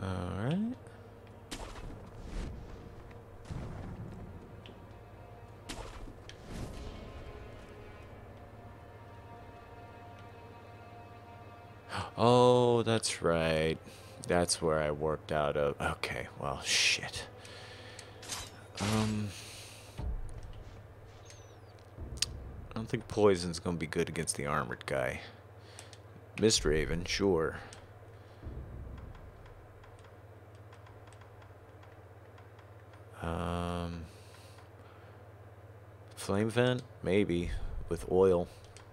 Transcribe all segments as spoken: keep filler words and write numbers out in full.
Alright. Oh, that's right. That's where I worked out of. Okay, well, shit. Um, I don't think poison's gonna be good against the armored guy. Mistraven, sure. Um, flame vent, maybe with oil.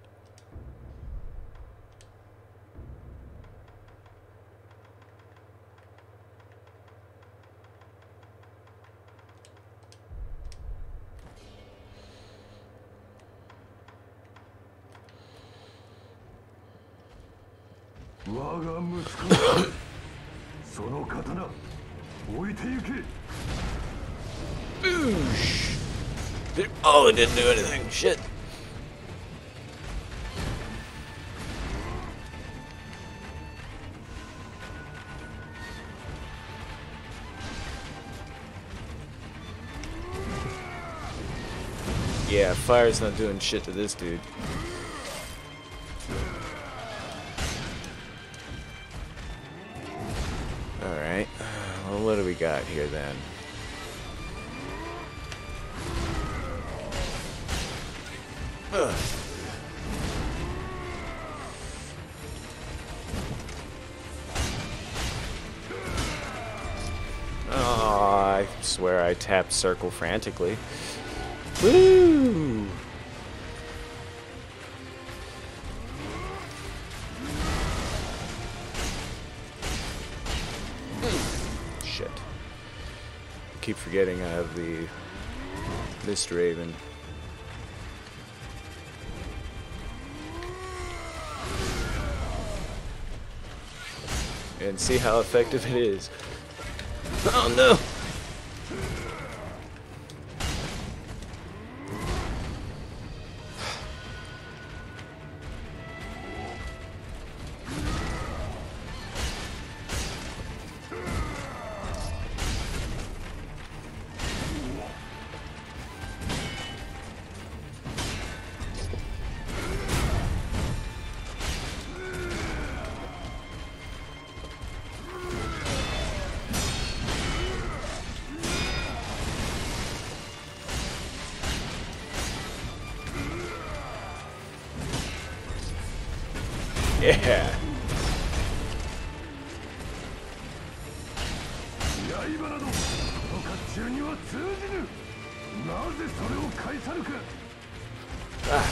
Boosh! Oh, it didn't do anything. Shit. Yeah, fire's not doing shit to this dude. Alright. Well, what do we got here then? Ugh. Oh, I swear I tapped circle frantically. Woo! Shit. I keep forgetting I have the Mistraven. And see how effective it is. Oh no! Yeah. Ah.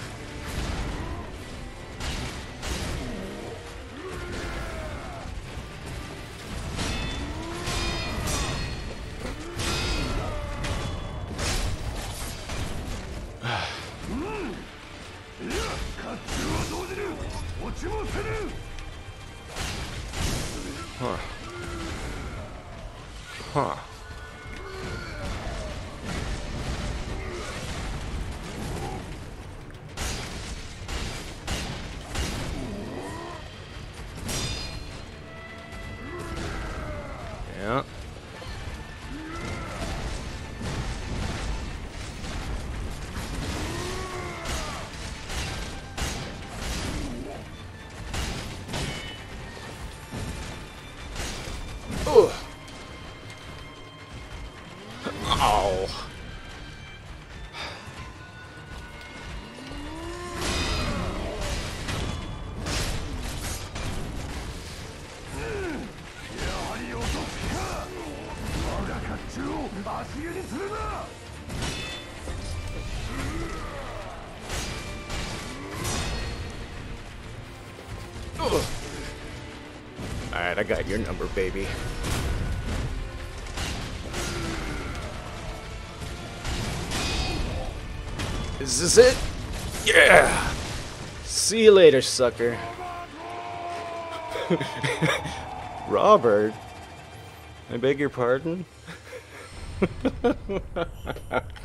Huh. Huh. Yeah. Ugh. Oh. Alright, I got your number, baby. Is this it? Yeah! See you later, sucker. Robert? I beg your pardon?